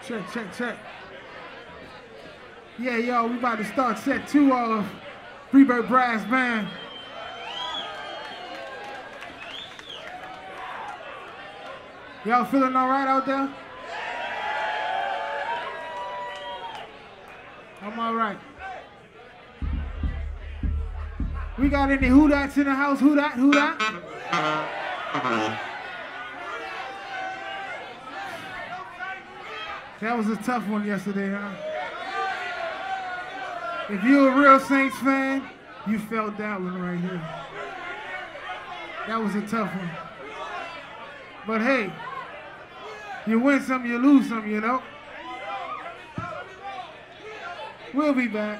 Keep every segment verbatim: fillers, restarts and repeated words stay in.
Check, check, check. Yeah, yo, we about to start set two of Rebirth Brass Band. Y'all feeling all right out there? I'm all right. We got any who that's in the house? Who that? Who that? That was a tough one yesterday, huh? If you're a real Saints fan, you felt that one right here. That was a tough one. But hey, you win some, you lose some, you know? We'll be back.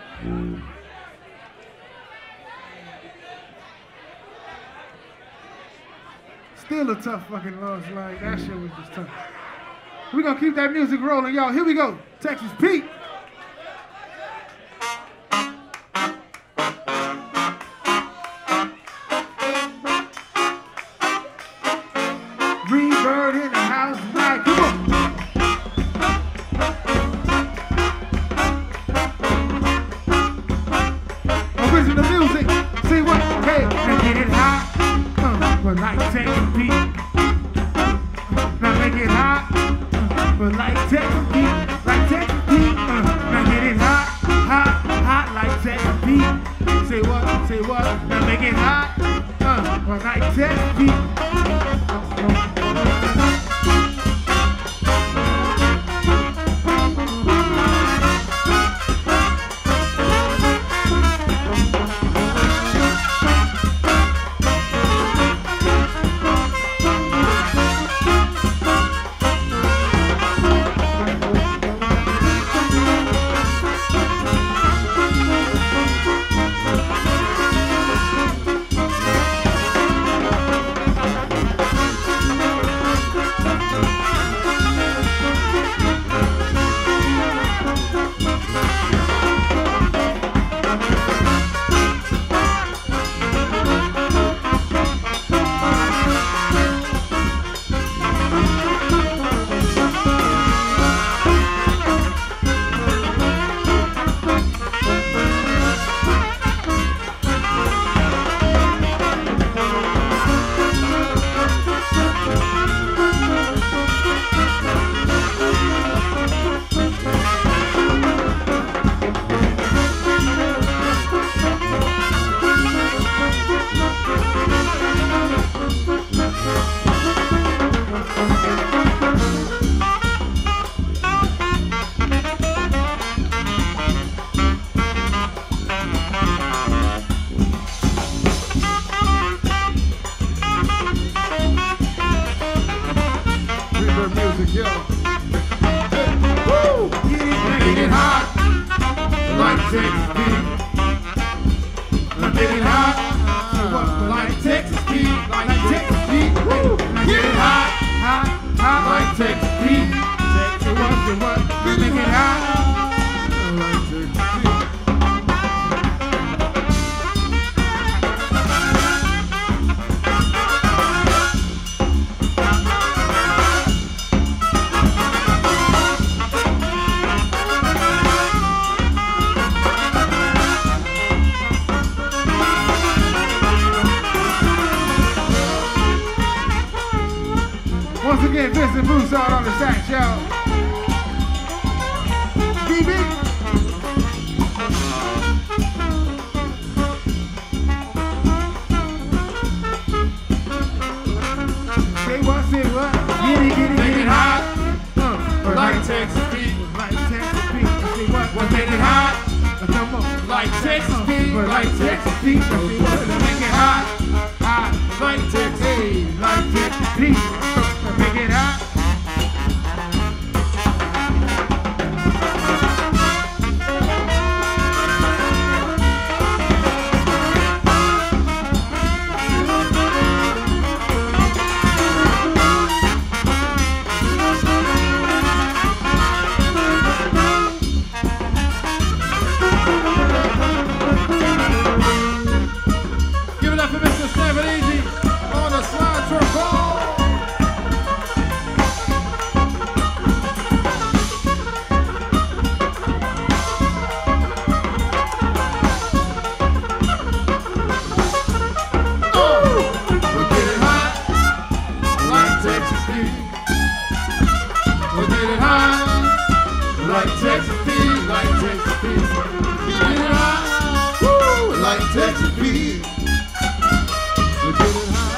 Still a tough fucking loss, like that shit was just tough. We're gonna keep that music rolling, y'all. Here we go. Texas Pete. Rebirth in the house tonight. Come on. Original music. See what? Hey, now get it hot. Uh, but like Texas Pete. Now make it hot. But like Texas Pete, like Texas Pete, uh, now get it hot, hot, hot like Texas Pete. Say what, say what, now make it hot, uh, but like Texas Pete. like Texas Pete, like Texas Pete. Get it high, woo, like Texas Pete. We get it high.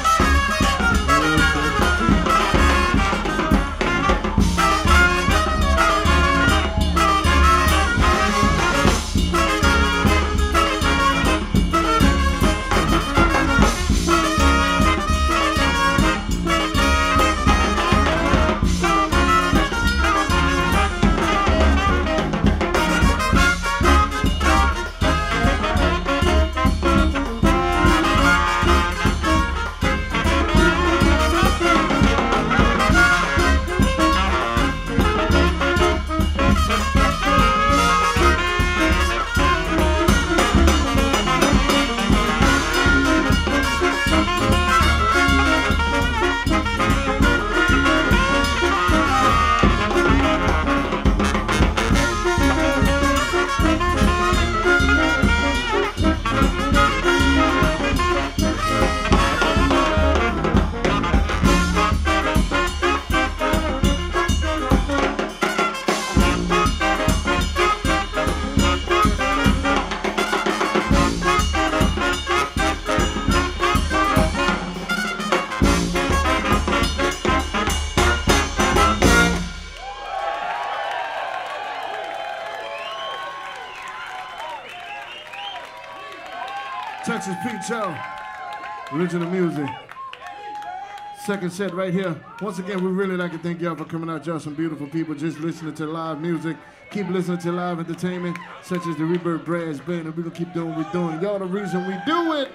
Texas Pete Show, original music. Second set right here. Once again, we really like to thank y'all for coming out. Y'all some beautiful people just listening to live music. Keep listening to live entertainment, such as the Rebirth Brass Band, and we're going to keep doing what we're doing. Y'all the reason we do it.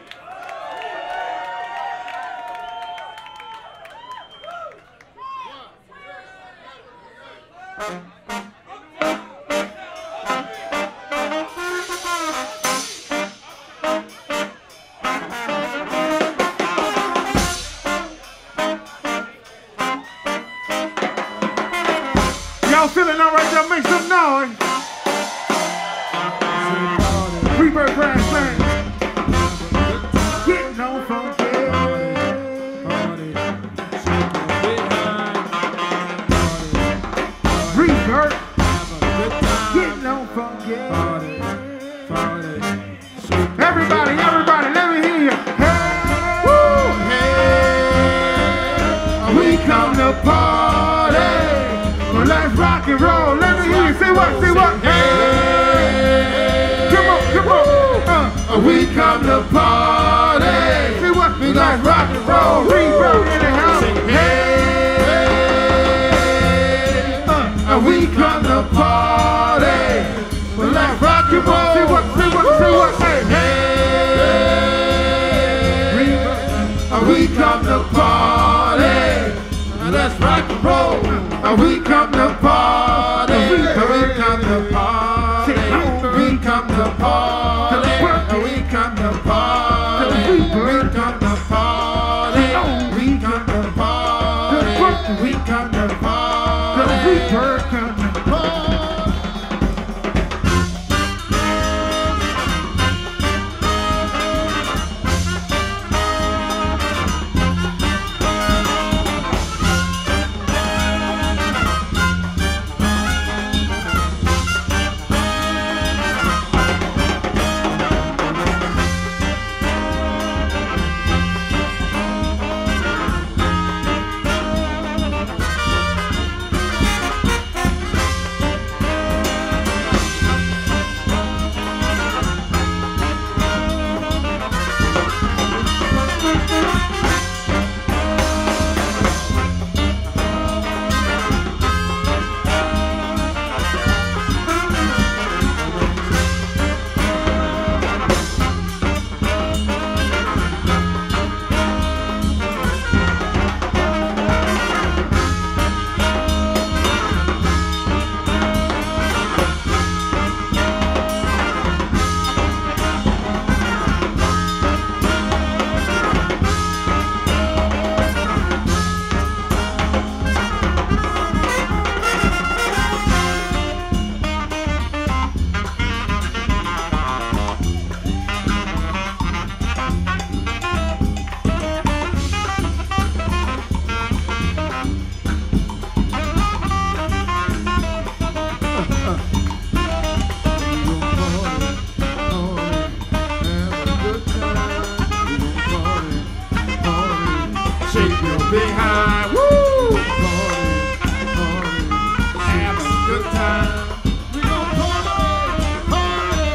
Y'all feeling all right? Y'all make some noise. Rebirth Brass Band. Getting on funky. Rebirth. Getting on funky. Everybody, everybody, let me hear you. Hey, woo, hey, we come to party. Well, let's rock and roll. Let me hear you. Say what? Say what? Hey, come on, come on. Uh, we come to party. Say what? We like rock and roll. Rebirth in the house. Hey, uh, we come to party. Well, let's rock and roll. Say what? Say what? Say what? Say hey, Rebirth. We come to party. Let's rock and roll. We come to party. We come to party. We come to party. We come to party. We come to party. We come to party. We come to party. We come to party. good time. We gon' party, party.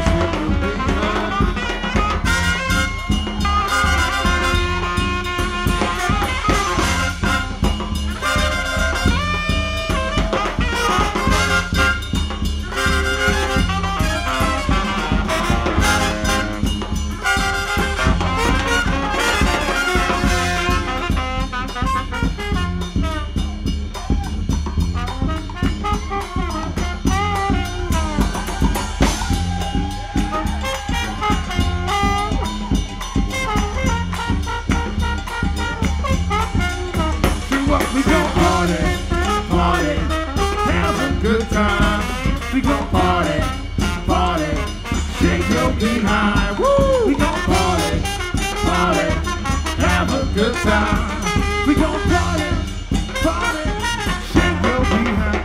We gon' party, party, have a good time. We gon' party, party, shake your behind. Woo! We gon' party, party, have a good time. We gon' party, party, shake your behind.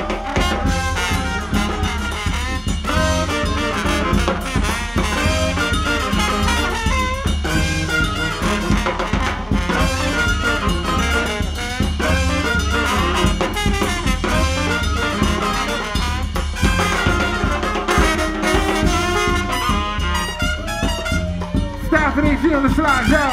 Stephanie G on the slide, y'all.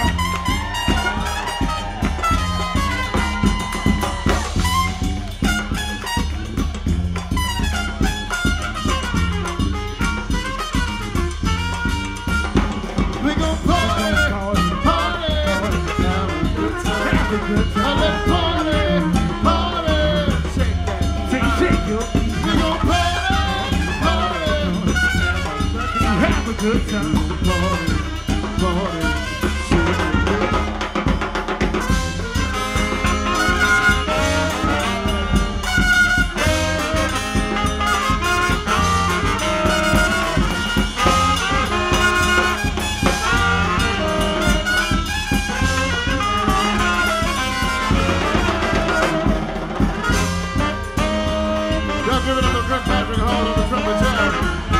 We gon' party, party, have a good time. Have a good time. Let's party, party. Shake that, shake, shake your feet. We gon' party, party. Have a good time. Party, party. Y'all give it up to Greg Patrick Hall on the trumpet jam.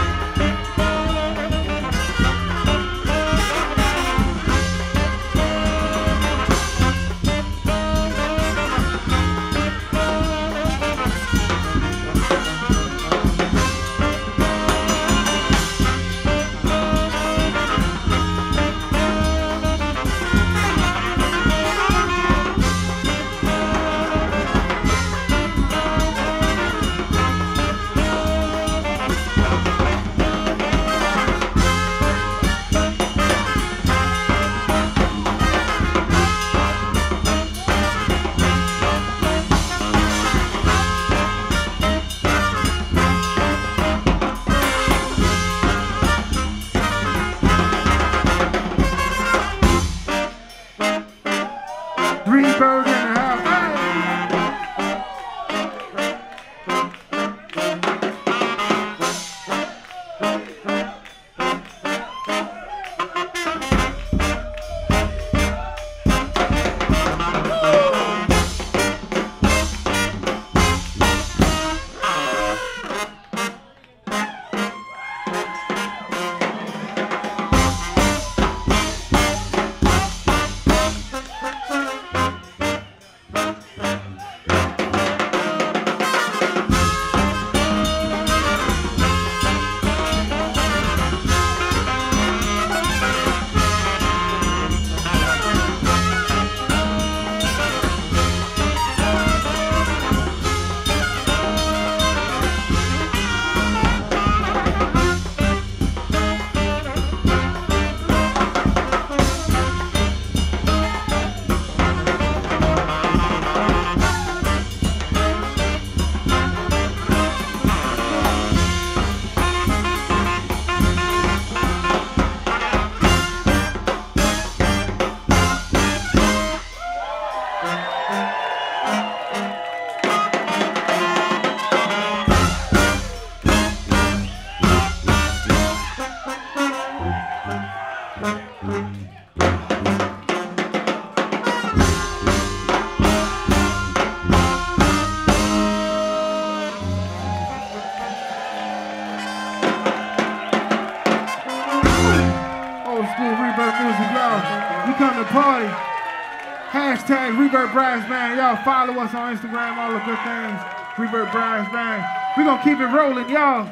Rebirth in the house. come to party. Hashtag Rebirth Brass Band. Y'all follow us on Instagram, all the good things. Rebirth Brass Band. We're gonna keep it rolling, y'all.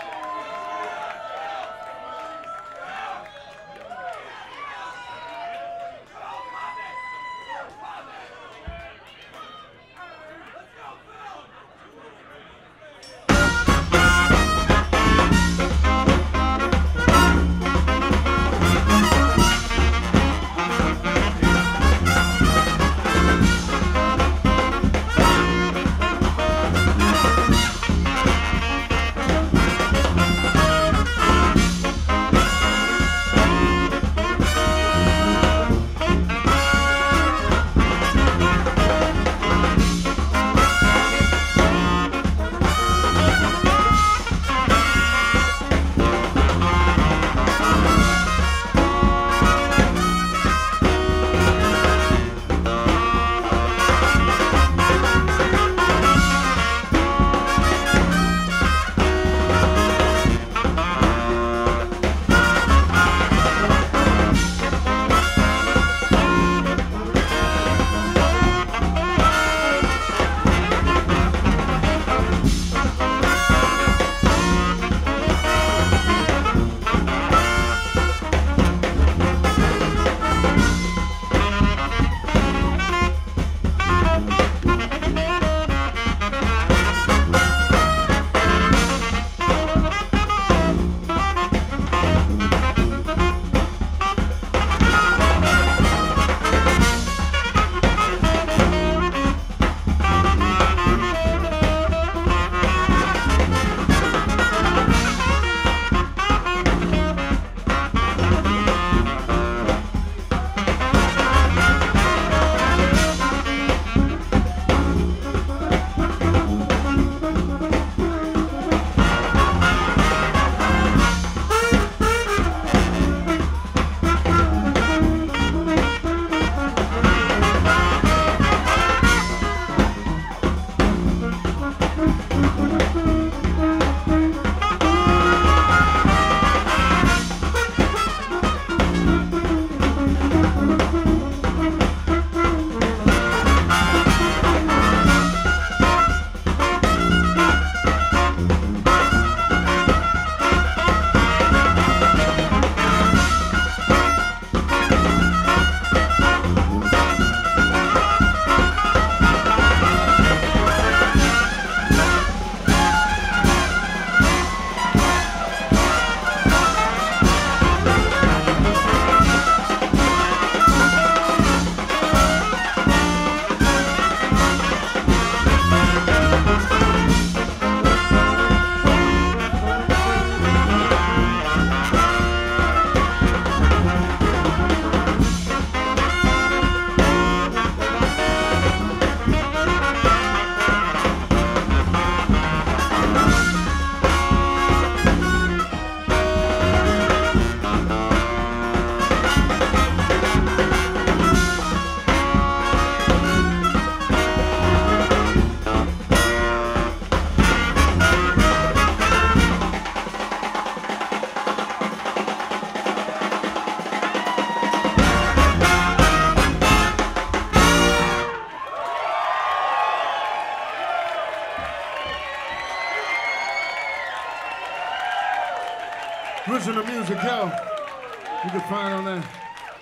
Original music, yo. You can find on that.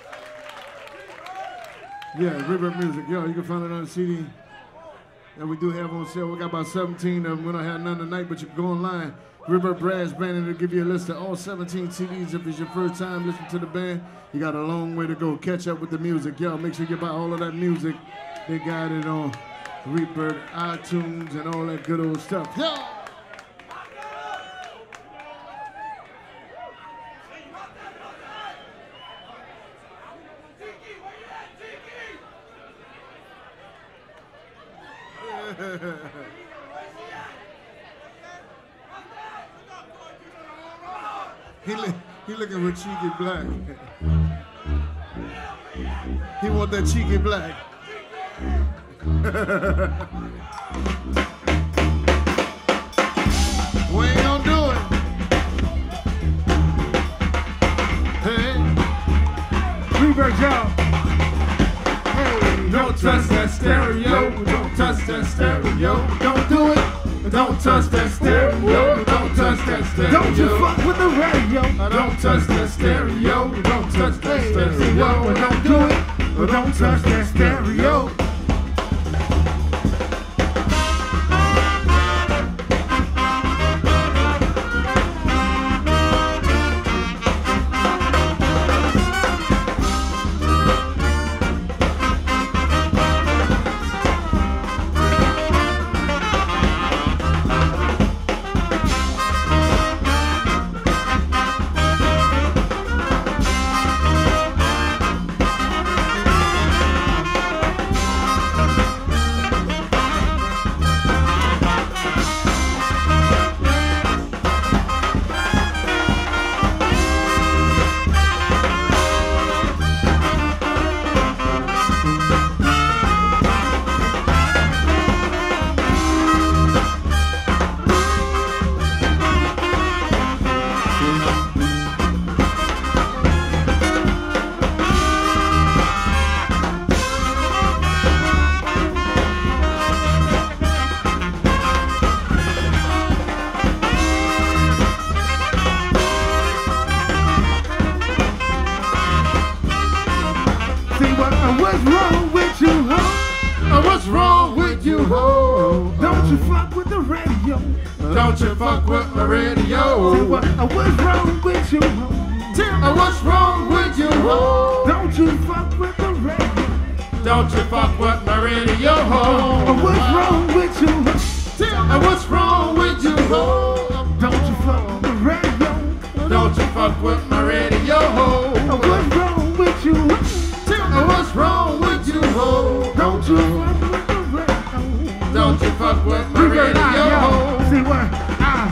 Yeah, Rebirth music, yo. You can find it on the C D that we do have on sale. We got about seventeen of them. We don't have none tonight, but you can go online. Rebirth Brass Band, and it'll give you a list of all seventeen C Ds. If it's your first time listening to the band, you got a long way to go. Catch up with the music, yo. Make sure you buy all of that music. They got it on Rebirth, iTunes, and all that good old stuff. Yo! He, li he looking for cheeky black. He want that cheeky black. We ain't gonna do it. Hey. Rebirth, y'all. Hey, don't touch that stereo. Don't touch that stereo. Don't do it. Don't touch that stereo. Don't touch that stereo. Don't you fuck with the radio. Don't touch that stereo. Don't touch that stereo. Don't do it. Don't touch that stereo. Don't you fuck with my radio. Say what, uh, what's wrong with you? Tell me what's wrong with you. Don't you fuck with the radio. Don't you fuck with my radio. Uh, what's wrong with you? Tell me what's wrong with you. Don't you fuck with the radio. Don't you fuck with my radio. Uh, what's wrong with you? Tell me what's wrong with you. Don't you fuck with the radio. Don't you fuck with my radio. See what? Ah.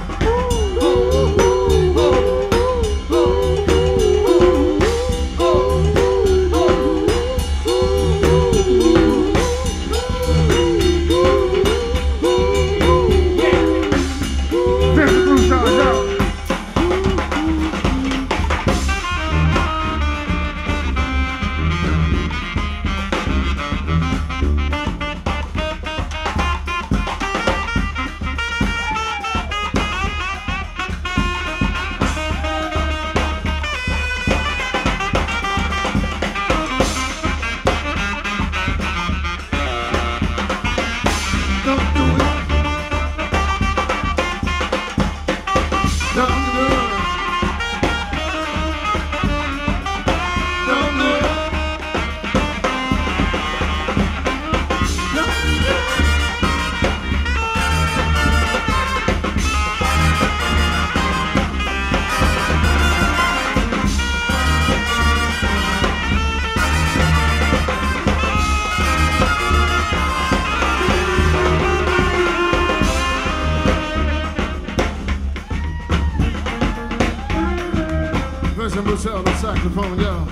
On the saxophone, y'all.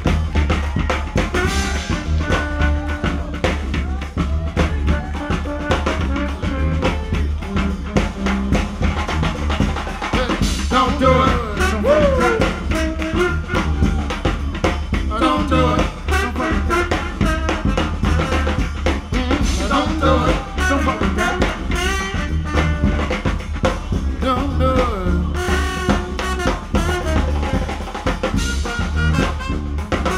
Hey, don't do it. Don't do it. Don't do it. Don't fuck with that. Don't do it.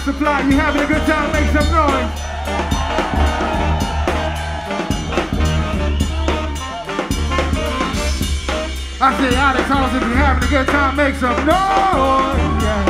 Supply, you having a good time? Make some noise. I say, Alex House, if you're having a good time, make some noise. Yeah.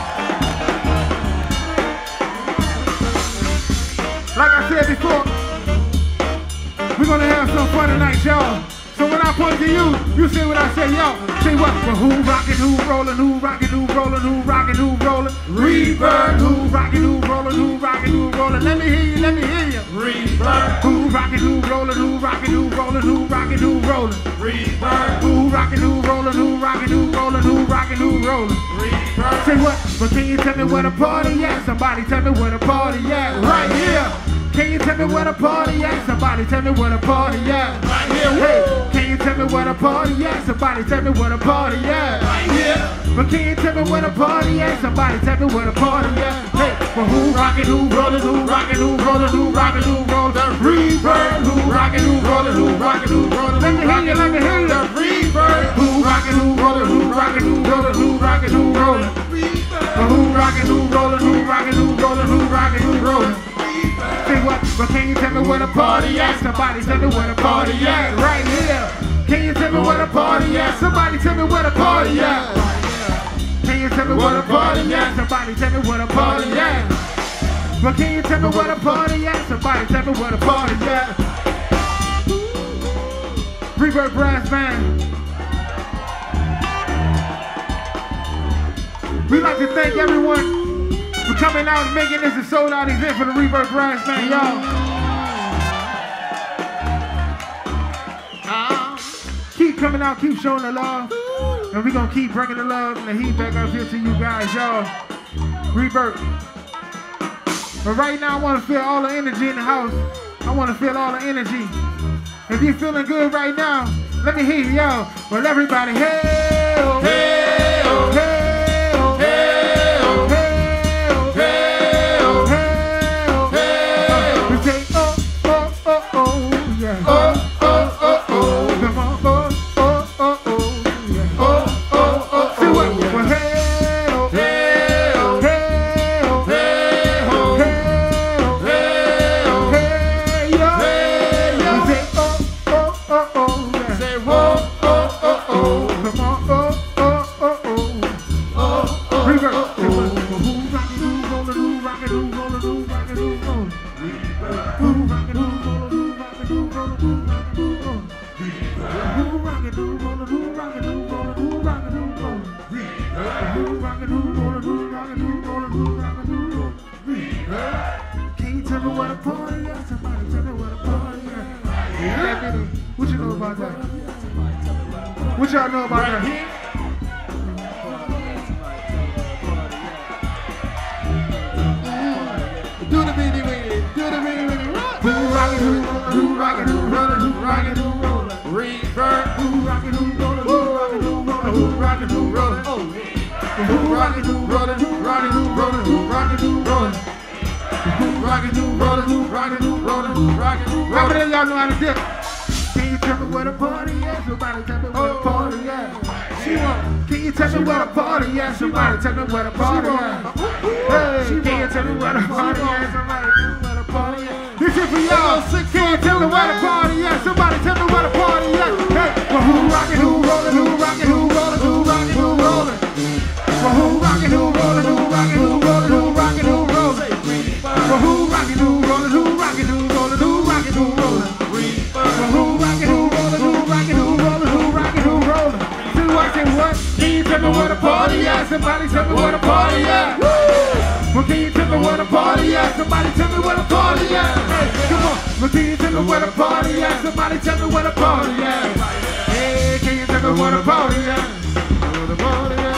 Like I said before, we're gonna have some fun tonight, y'all. So when I point to you, you say what I say, yo. Say what? Well, who rockin', who rollin', who rockin', who rollin', who rockin', who rollin'? Rebirth. Who rockin', who rollin', who rockin', who rollin'? Let me hear you, let me hear you. Rebirth. Who rockin', who rollin', who rockin', who rollin', who rockin', who rollin'? Rebirth. Who rockin', who rollin', who rockin', who rollin', who rockin', who rollin'? Rebirth. Say what? But can you tell me where the party at? Somebody tell me where the party at. Right here. Can you tell me where the party at? Somebody tell me where the party at. Right here. Hey, can you tell me where the party at? Somebody tell me where the party at. Right here. But can you tell me where the party at? Somebody tell me where the party at. Hey, well who rockin', who rollin', who rockin', who rollin', who rockin', who rollin'? The Rebirth. Who rockin', who rollin', who rockin', who rollin'? Let me hear you, let me hear you. The Rebirth. Who rockin', who rollin', who rockin', who rollin', who rockin', who rollin'? Well who rockin', who rollin', who rockin', who rollin', who rockin', who rollin'? Say what? But can you tell me where the party at? Somebody tell me where the party at. Right here. Can you tell me where the party at? Somebody tell me where the party at. Can you tell me where the party at? Somebody tell me where the party at. But can you tell me where the party at? Somebody tell me where the party at. Rebirth Brass Band. We'd like to thank everyone for coming out and making this a sold out event for the Rebirth Brass Band, y'all. Uh, keep coming out, keep showing the love. And we're going to keep bringing the love and the heat back up here to you guys, y'all. Rebirth. But right now, I want to feel all the energy in the house. I want to feel all the energy. If you're feeling good right now, let me hear you, y'all. Well, everybody, hey, oh, hey, oh, hey. What y'all know about that? Do the beanie weenie, do the beanie weenie, rock. Who rockin', who rollin', who rockin', who rollin', who rockin', who rollin'. Rebirth. Who rockin', who rollin', who rockin', who rollin', who rockin', who rollin'. Oh, who rockin', who rollin', who rockin', who rollin', who rockin', who rollin'. Who rockin', who rollin', who rockin', who rollin', who rockin', who rollin'. How many of y'all know how to dip? Can you tell me where the party at? Somebody tell me where the party at. She want. Can you tell me where the party at? Somebody tell me where the party at. Hey, can you tell me where the party at? Somebody tell me where the party at. This is for y'all. Can you tell me where the party at? Somebody tell me where the party at. Hey, well who rockin', who rollin', who rockin', who rollin', who rockin', who rollin'. Well who rockin', who rollin', who rockin', who rollin', who rockin', who rollin'. Well who rockin', who rollin', who rockin', who rollin', who rockin', who rollin'. Well who rockin', who rollin', who rockin', who rollin', who rockin', who rollin'. See what, say what? Can you tell me where the party at? Somebody tell me where the party at. Well can you tell me where the party at? Somebody tell me where the party at. Hey, come on. Well can you tell me where the party at? Somebody tell me where the party at. Hey, can you tell me where the party at? Where the party at?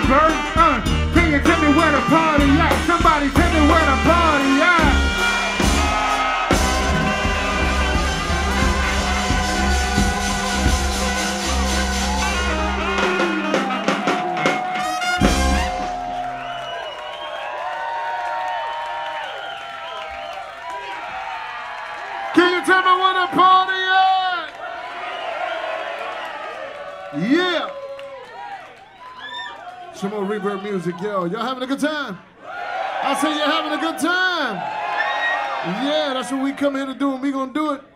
Rebirth. Uh, can you tell me where the party at? Somebody tell me where the party at. Can you tell me where the party at? Yeah. Some more Rebirth music, yo. Y'all having a good time? I say you're having a good time. Yeah, that's what we come here to do, and we gonna do it.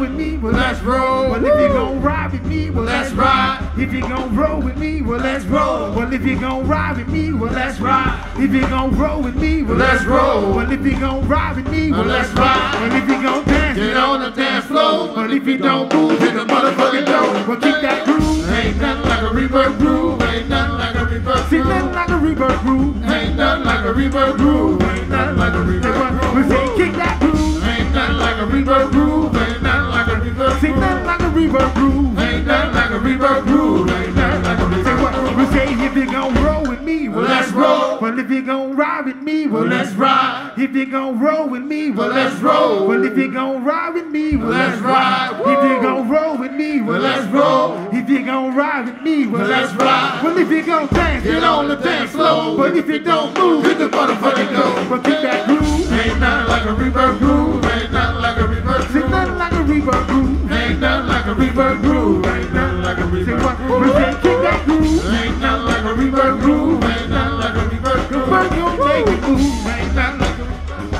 with me, well Let's roll. Well, if you gon' ride with me, well Let's ride. If you gon' roll with me, well let's roll. Well, if you gon' ride with me, well let's ride. If you gon' roll with me, well Let's roll. Well, if you gon' ride with me, well Let's ride. Well, if you gon' dance, Get on the dance floor. Well, if you don't move, hit the motherfucking door. Well, keep that groove. Ain't nothing like a rebirth groove. Ain't nothing like a rebirth See, groove. nothing like a rebirth groove. Ain't nothing like a rebirth groove. Ain't nothing like a rebirth groove. We say kick that groove. Ain't nothing like a rebirth groove. Ain't nothing like a rebirth See, groove. nothing like a rebirth groove. Ain't nothing like a rebirth groove. Ain't nothing like a Say rebirth what? groove. We say if you gon' roll with me, well Let's roll. Well, if you gon' ride with me, well Well, let's ride. If you gon' roll with me, well Well, let's roll. Well, if you gon' ride with me, well Let's ride. If you gon' roll with me, well Well, let's roll. If you gon' ride with me, well Well, let's ride. Well, if you gon' dance, Get on the dance floor. But if you don't move, Hit the motherfucking door. Well, keep that groove. Ain't nothing like a rebirth groove. Ain't nothing like a rebirth See, groove. nothing like a rebirth groove. Ain't nothing like a rebirth groove. Ain't nothing like a Say rebirth what? groove. We say kick that groove. Ain't nothing like a rebirth groove. Ain't nothing like a rebirth groove. First you make it move. Ain't nothing like a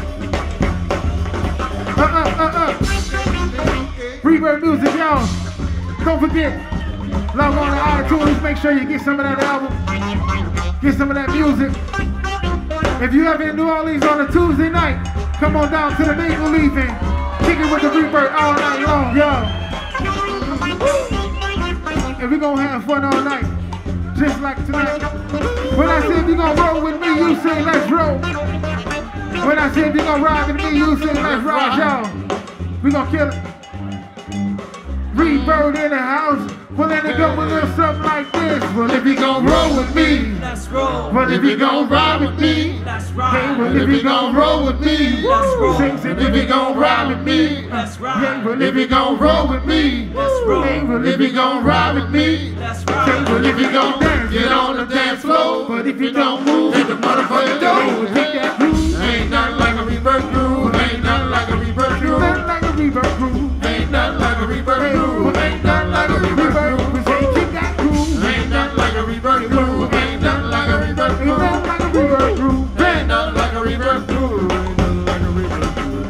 Uh uh uh uh. Rebirth music, y'all. Don't forget. Log on to iTunes. Make sure you get some of that album. Get some of that music. If you ever in New Orleans on a Tuesday night, come on down to the Maple Leaf and kick it with the Rebirth all night long, y'all. And we gonna have fun all night, just like tonight. When I say if you gonna roll with me, you say let's roll. When I say if you gonna ride with me, you say let's ride, y'all. We gonna kill it. Rebirth in the house. Well, then it go with a little something like this. Well, if you gon' roll with me, Let's roll. well, if you gon' ride with me, Let's hey, ride. well, if you gon' roll with me, Let's roll. sing, sing, if you gon' ride with me, Let's hey, ride. well, if you gon' roll with me, Let's roll. hey, well, if you gon' ride with me, Let's hey, ride. well, if you gon' dance, Get on the dance floor. but if you don't move, Hit the motherfucking hey, door. well, kick that groove, Ain't nothing like a rebirth groove. Ain't nothing like a rebirth groove. nothing like a rebirth groove, Ain't nothing like a rebirth hey, groove. well, Ain't nothing like a rebirth groove. we say kick that groove, Ain't nothing like a rebirth groove. Ain't nothing like a rebirth ain't groove. nothing like a rebirth groove, Ain't nothing like a rebirth groove. Ain't nothing like a rebirth groove.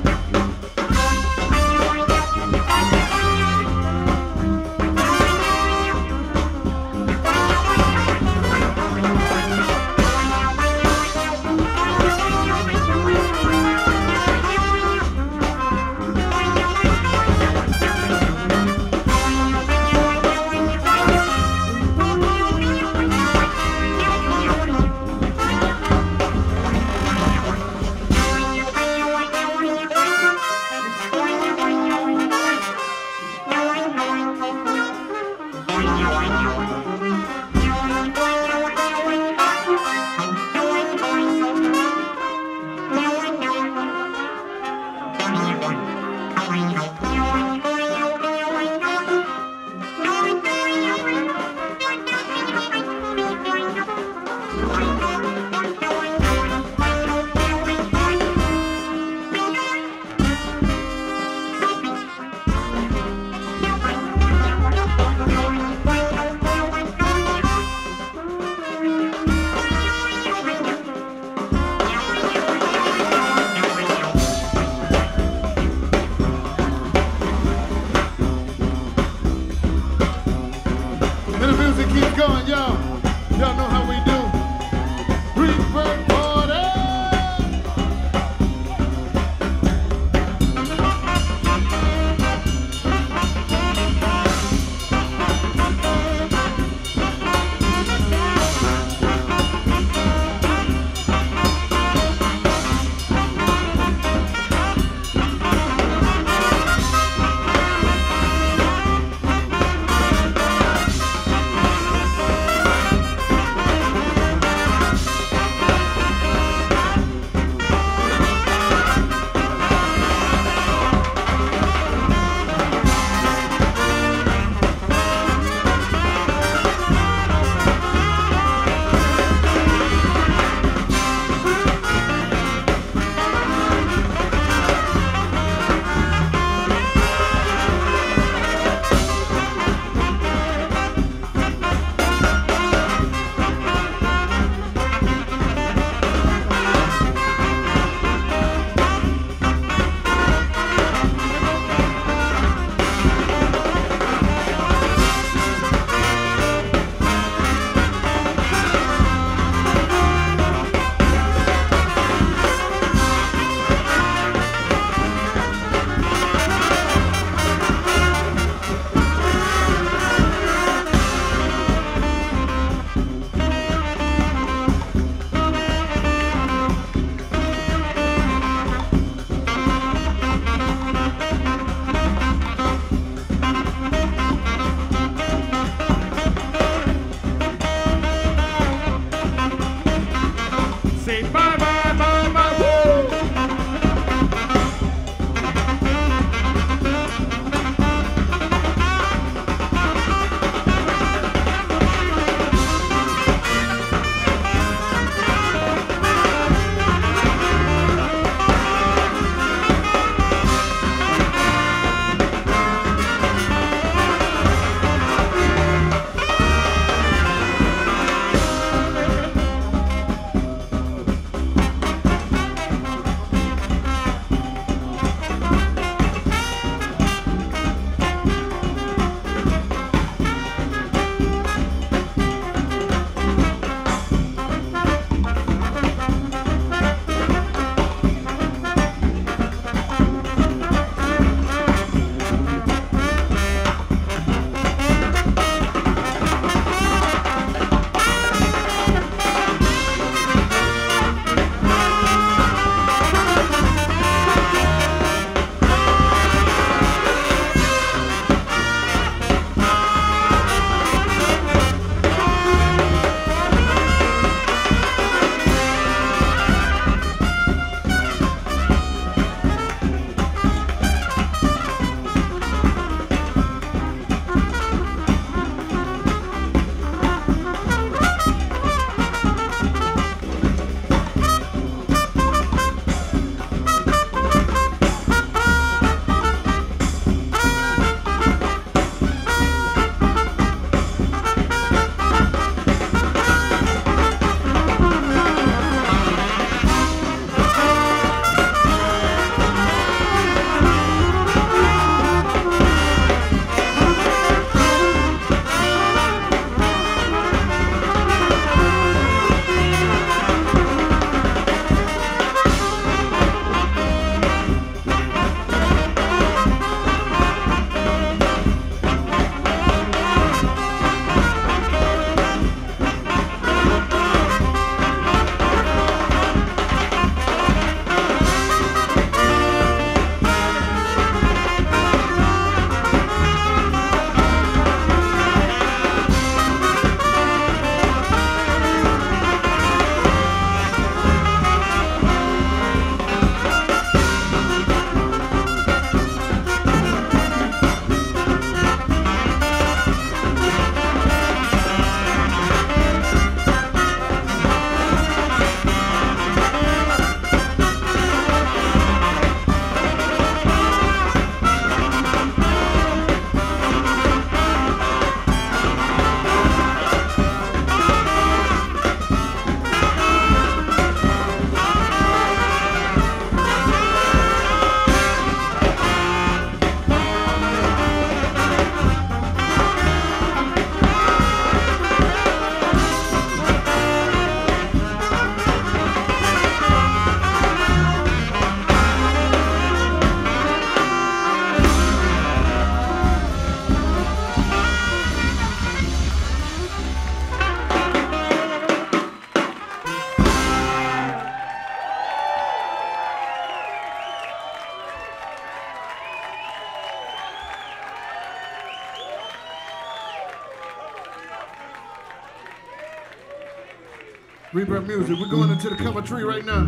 Rebirth music. We're going into the cover tree right now.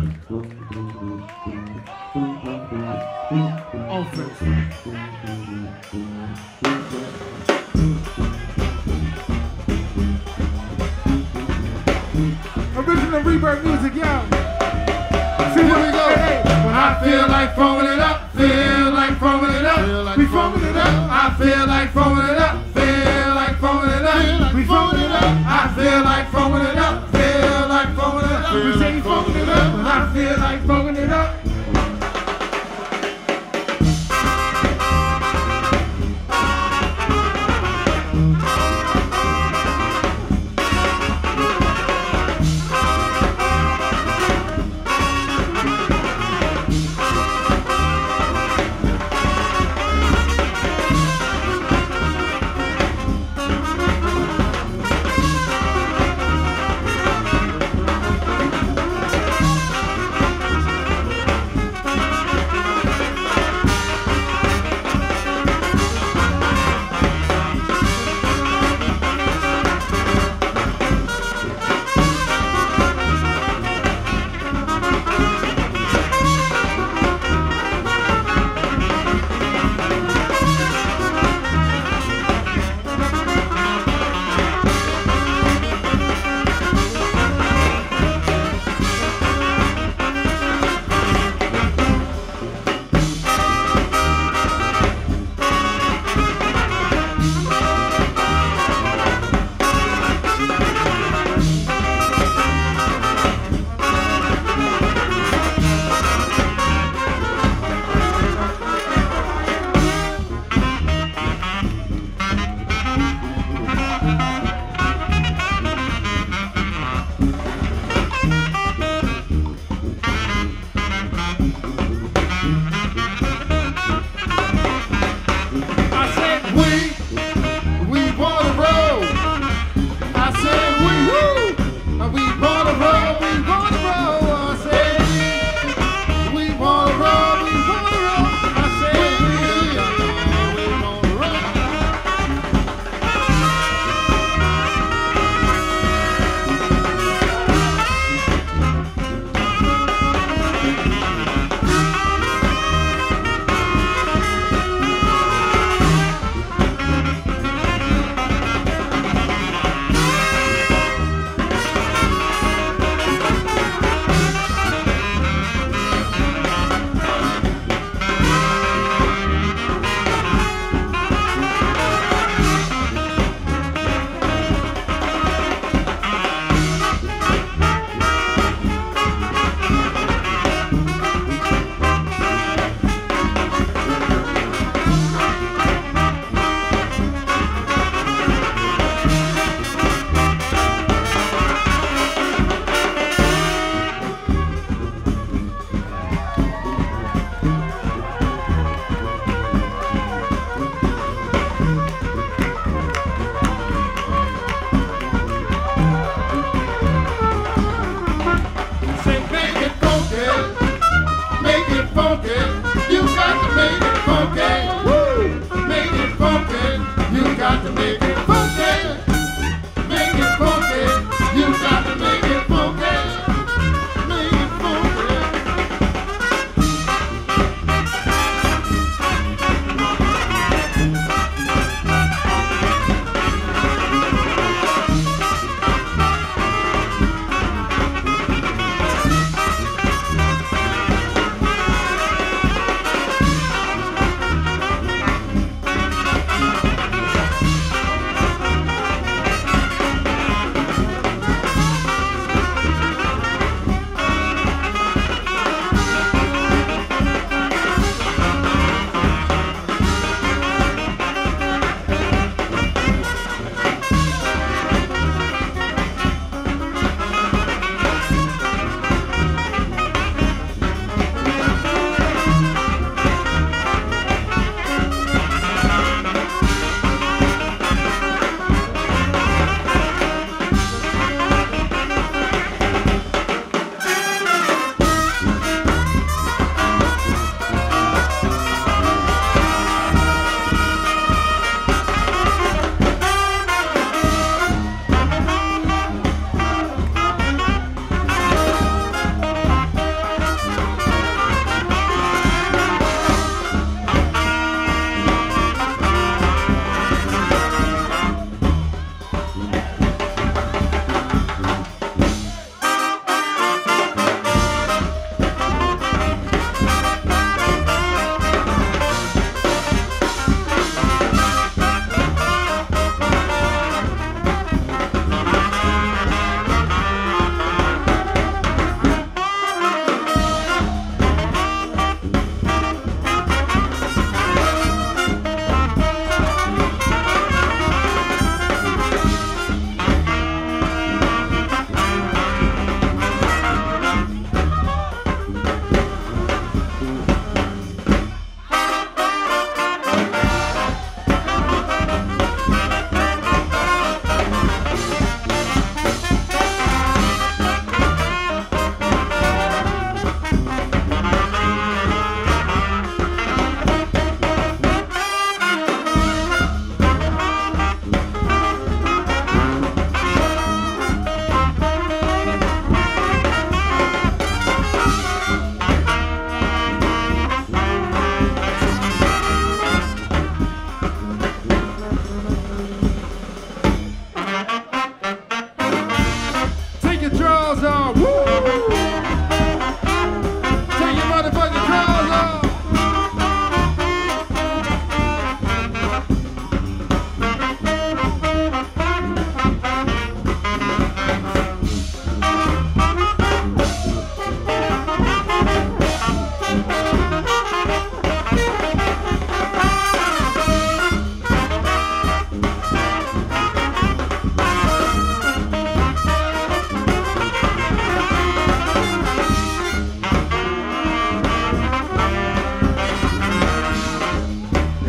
Offense. Original Rebirth music, yo. See, here we go. Hey, hey. When I feel like throwing it up, feel like throwing it up, Feel like we throwing it up. I feel like throwing it up, feel like throwing it up, we throwing it up. I feel like throwing it up, feel like throwing it up. We say throwing it up, when I feel like throwing it up.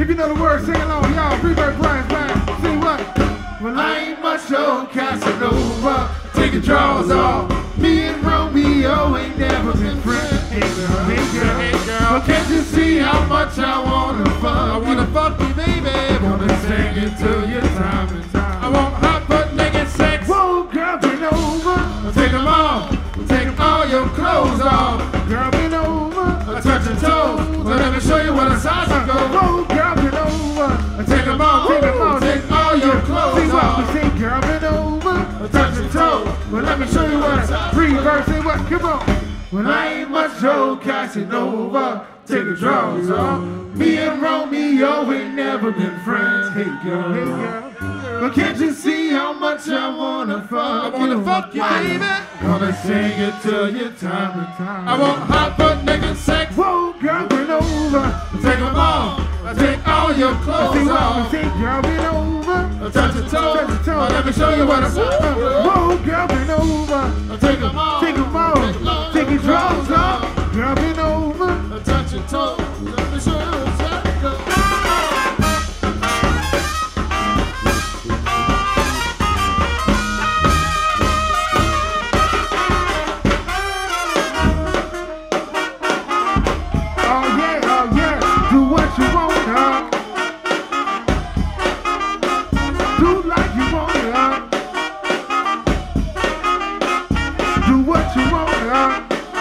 If you know the words, sing along, y'all. Rebirth, Brian's band. See what? Well, I ain't much old Casanova. Taking draws off. Me and Romeo ain't never been friends. Hey girl, hey girl, hey girl. But can't you see how much I wanna fuck? I wanna fuck you, baby. Wanna sing it to you time and time. I want hot butt naked sex. Whoa, girl, bend over. Take them off. Take all your clothes off. Girl, bend over. Touch your toes. Well, let me show you what a salsa goes. Whoa, girl, bend over. Take them off. Take them off. Take all your clothes off. See, girl, bend over. Touch your toes. Well, let me show you what a Rebirth. Say what? Come on. Well, I ain't much old Casanova. Take the drawers off. Me and Romeo ain't never been friends. Hey girl, hey girl. But can't you see how much I wanna fuck? I wanna fuck you, baby. Gonna sing it to you time and time. I want hot butt naked sex. Whoa, girl, bend over. Take them off. Take all your clothes off. Take girl, bend over. Touch your toes. Let me show you what I'm saying. Whoa, girl, bend over. Take them off. Take them off. Take your drawers off. Girl, bend over. Touch your toes. Let me show you what's happening. Oh yeah, oh yeah. Do what you want, huh? Do like you want, huh? Do what you want, huh?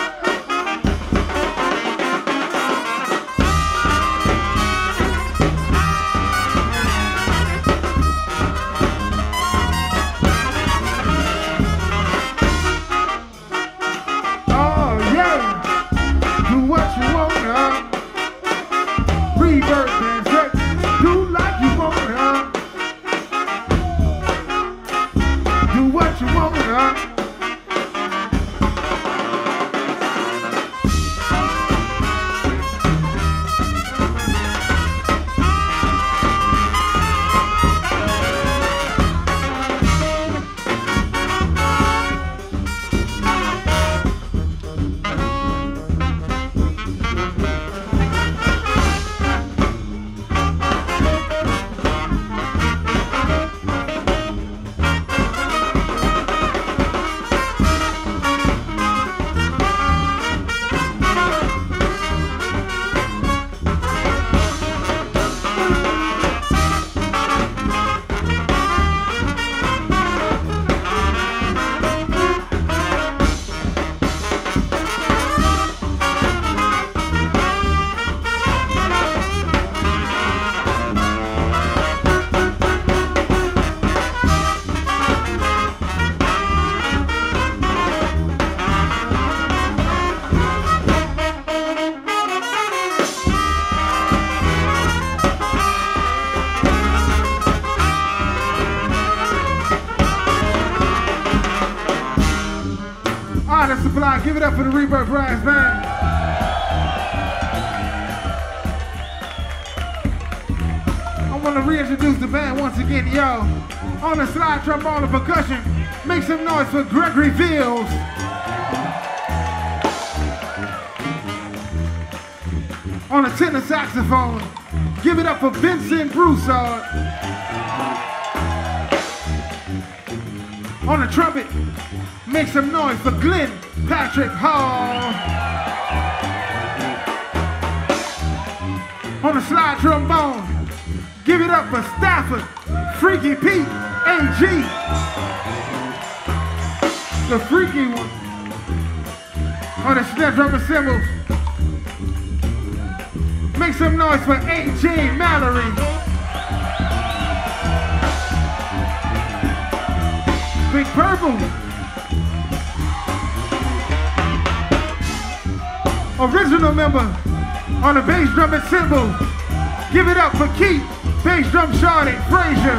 Otus Supply, give it up for the Rebirth Brass Band. I want to reintroduce the band once again, y'all. On the slide trombone and percussion, make some noise for Gregory Fields. On the tenor saxophone, give it up for Vincent Broussard. On the trumpet, make some noise for Glenn Patrick Hall. On the slide trombone, give it up for Stafford, Freaky Pete, A G. The freaky one. On the snare drum and cymbals, make some noise for A J Mallory. Big Purple. Original member on the bass drum and cymbal. Give it up for Keith, bass drum Charlotte Frazier.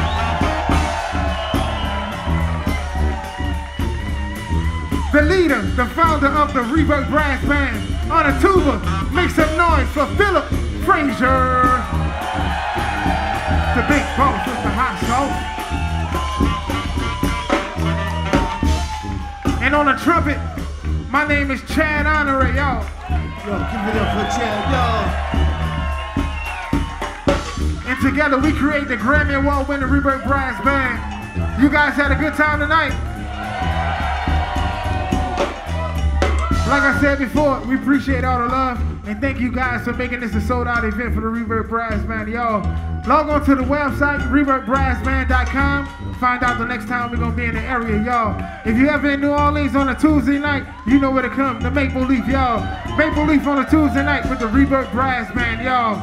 The leader, the founder of the Rebirth Brass Band. On the tuba, make some noise for Philip Frazier. The big boss with the hot sauce. And on the trumpet, my name is Chad Honore, y'all. Yo, give it up for Chad, y'all. together we create the Grammy Award winning Rebirth Brass Band. You guys had a good time tonight. Like I said before, we appreciate all the love and thank you guys for making this a sold out event for the Rebirth Brass Band. Y'all, log on to the website, rebirth brass band dot com. Find out the next time we're going to be in the area, y'all. If you ever in New Orleans on a Tuesday night, you know where to come, the Maple Leaf, y'all. Maple Leaf on a Tuesday night with the Rebirth Brass Band, y'all.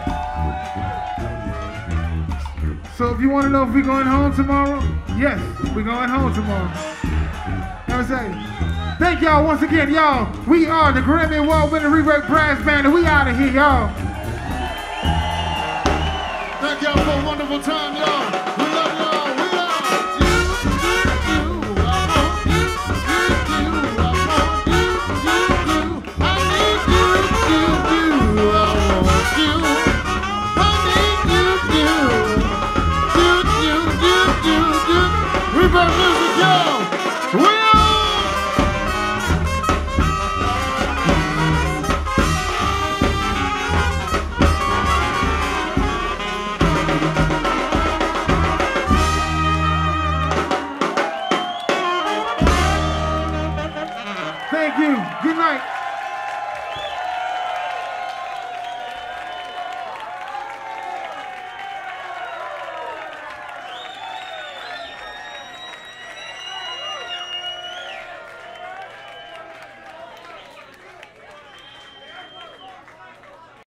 So if you want to know if we're going home tomorrow, yes, we're going home tomorrow. You know what I'm saying? Thank y'all once again, y'all. We are the Grammy Award winning Rebirth Brass Band, and we out of here, y'all. Thank y'all for a wonderful time, y'all. We love y'all. We love you. You, you, I want you. You, you, I want you. You, you, I need you. You, you, I want you. I need you. You, you, you, you, you. Rebirth music, y'all. We are. Thank you. Good night.